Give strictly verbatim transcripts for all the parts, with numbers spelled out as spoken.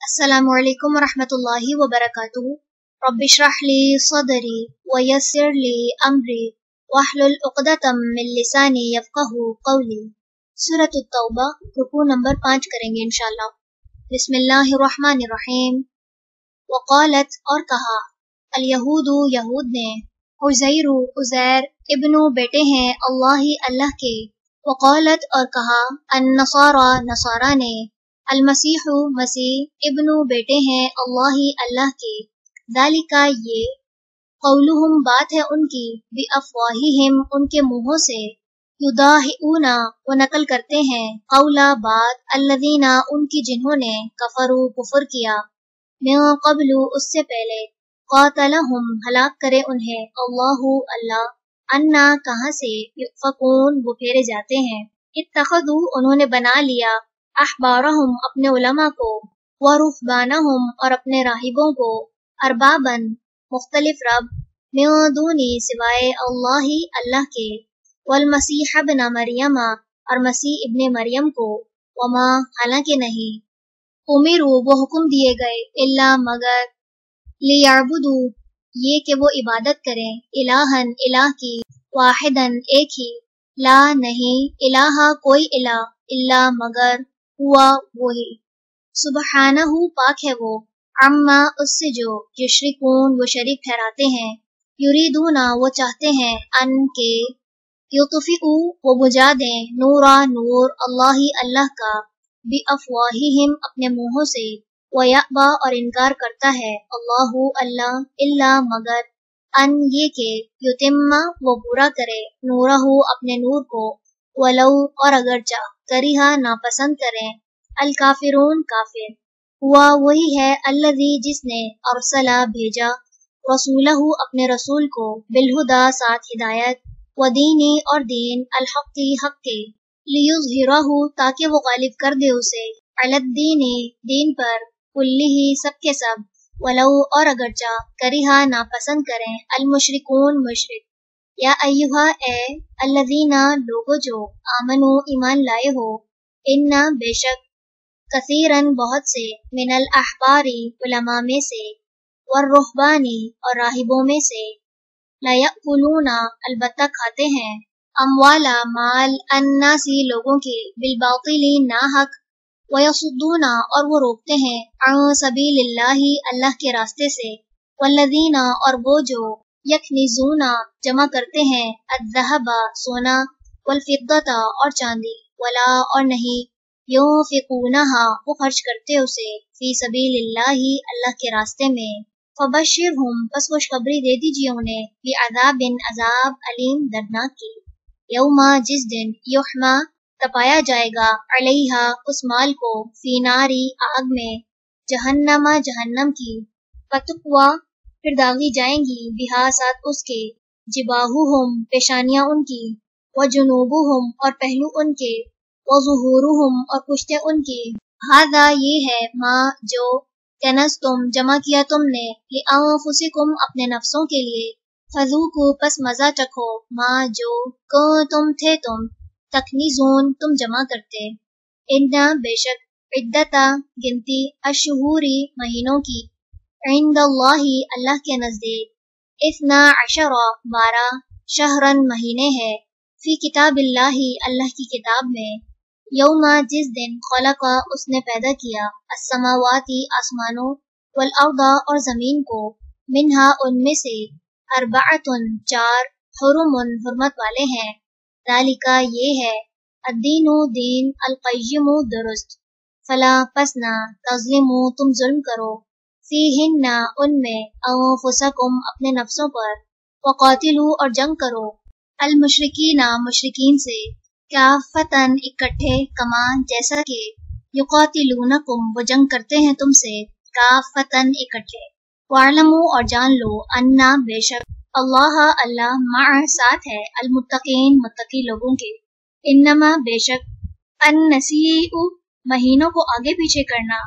السلام علیکم ورحمۃ اللہ وبرکاتہ۔ رب اشرح لی صدری ویسر لی امری واحلل عقدۃ من لسانی یفقہوا قولی۔ سورۃ التوبہ رکوع نمبر پانچ کریں گے انشاءاللہ۔ بسم اللہ الرحمن الرحیم۔ وقالت اور کہا، الیہود یہود نے، عزیر عزیر ابن بیٹے ہیں اللہ اللہ کے، وقالت اور کہا، النصارى نصارہ نے، المسیح مسیح ابن بیٹے ہیں اللہ اللہ کے، ذالک یہ، قولہم بات ہے ان کی، بافواہہم ان کے منہوں سے، یضاہئون وہ نقل کرتے ہیں، قولا بات، الذین ان کی جنہوں نے، کفروا کفر کیا، من قبل اس سے پہلے، قاتلہم ہلاک کرے انہیں، اللہ اللہ، انا کہاں سے، یؤفکون وہ پھیرے جاتے ہیں، اتخذوا انہوں نے بنا لیا، احبارہم اپنے علماء کو، ورہبانہم اور اپنے راہبوں کو، اربابن مختلف رب، من دونی سوائے اللہ اللہ کے، والمسیح ابن مریم اور مسیح ابن مریم کو، وما حالانکہ نہیں، امروا وہ حکم دیے گئے، الا مگر، لیعبدوا یہ کہ وہ عبادت کریں، الہن الہ کی، واحدن ایک ہی، لا نہیں، الہ کوئی الہ، الا مگر، ہوا وہی، سبحانہ پاک ہے وہ، عما اس سے جو، یشرکون وہ شریک ٹھہراتے ہیں، یریدون وہ چاہتے ہیں، ان کے، یطفئوا وہ بجھا دیں، نورا نور، اللہ اللہ کا، بافواہہم اپنے منہوں سے، ویأبی اور انکار کرتا ہے، اللہ اللہ، الا مگر، ان یہ کہ، یتم وہ پورا کرے، نورہ اپنے نور کو، ولو اور اگرچہ، کرہا ناپسند کریں، الکافرون کافر، ہوا وہی ہے، الذی جس نے، ارسلہ بھیجا، رسولہ اپنے رسول کو، بالہدی ساتھ ہدایت، ودینی اور دین، الحق حق کے، لیظہرہ تاکہ وہ غالب کر دے اسے، علی الدین دین پر، کلہ سب کے سب، ولو اور اگرچہ، کرہا ناپسند کریں، المشرکون مشرک، یا ایہا اے، الذین لوگو جو، آمنو ایمان لائے ہو، ان بے شک، کثیرن بہت سے، من الاحباری علماء میں سے، والرہبانی اور راہبوں میں سے، لیأکلون البتہ کھاتے ہیں، اموالا مال، الناسی لوگوں کے، بالباطل ناحق، ویصدون اور وہ روکتے ہیں، عن سبیل اللہ اللہ کے راستے سے، والذین اور وہ جو، یکنزون جمع کرتے ہیں، الذہب سونا، والفضۃ اور چاندی، ولا اور نہیں، ينفقونہا وہ خرچ کرتے اسے، فی سبیل اللہ اللہ کے راستے میں، فبشرہم پس خوشخبری دے دیجیے انہیں، بعذاب عذاب علیم دردناک کی، یوم جس دن، یحمى تپایا جائے گا، علیہا اس مال کو، فی ناری آگ میں، جہنم جہنم کی، فتقوی پھر داغی جائیں گی، بہا ساتھ اس کے، جباہہم پیشانیاں ان کی، وجنوبہم اور پہلو ان کے، وظہورہم اور پشتیں ان کی، ھذا یہ ہے، ما جو، کنزتم جمع کیا تم نے، لانفسکم اپنے نفسوں کے لیے، فذوقوا پس مزہ چکھو، ما جو، کنتم تھے تم، تکنزون تم جمع کرتے، ان بے شک، عدت گنتی، الشہوری مہینوں کی، عند اللہ اللہ کے نزدیک، اثنا عشر بارہ، شہرن مہینے ہے، فی کتاب اللہ اللہ کی کتاب میں، یوم جس دن، خلق اس نے پیدا کیا، السماوات آسمانوں، والارض اور زمین کو، منہا ان میں سے، اربعۃ چار، حرم حرمت والے ہیں، ذالک یہ ہے، الدین دین، القیم درست، فلا پس نہ، تظلموا تم ظلم کرو، فیہن ان میں، انفسکم اپنے نفسوں پر، وقاتلوا اور جنگ کرو، المشرکین مشرکین سے، کافتن اکٹھے، کما جیسا کہ، یقاتلونکم وہ جنگ کرتے ہیں تم سے، کافتن اکٹھے، وَاعْلَمُوا اور جان لو، انا بے شک، اللہ اللہ، مع ساتھ ہے، المتقین متقی لوگوں کے، انما بے شک، النسیء مہینوں کو آگے پیچھے کرنا،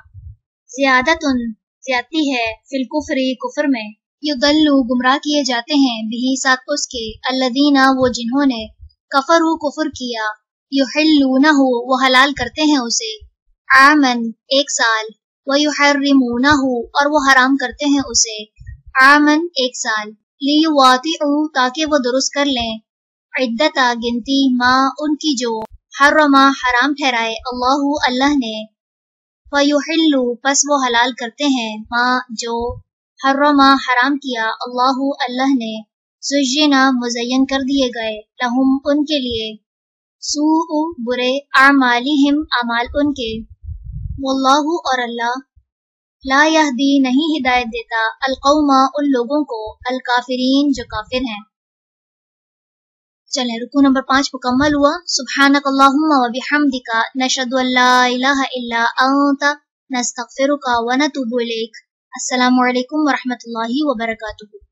زیادتن زیادتی ہے، فی الکفر کفر میں، یضلوا گمراہ کیے جاتے ہیں، بہی ساتھ اس کے، الذین وہ جنہوں نے، کفروا کفر کیا، یحلونہ وہ حلال کرتے ہیں اسے، عامن ایک سال، وَيُحَرِّمُونَهُ اور وہ حرام کرتے ہیں اسے عامن ایک سال لِيُوَاطِعُوا تاکہ وہ درست کر لیں عدتا گنتی ما ان کی جو حرما حرام ٹھہرائے اللہ اللہ نے فَيُحِلُّوا پس وہ حلال کرتے ہیں ما جو حرما حرام کیا اللہ اللہ نے زُجِّنَ مزین کر دیے گئے لہم ان کے لیے سوء برے اعمالہم اعمال ان کے واللہ اور اللہ لا یہدی نہیں ہدایت دیتا القوم ان لوگوں کو الکافرین جو کافر ہیں۔ چلیں رکوع نمبر پانچ مکمل ہوا۔ سبحانک اللہم و بحمدک نشہد ان لا الہ الا انت نستغفرک و نتوب الیک۔ السلام علیکم ورحمۃ اللہ وبرکاتہ۔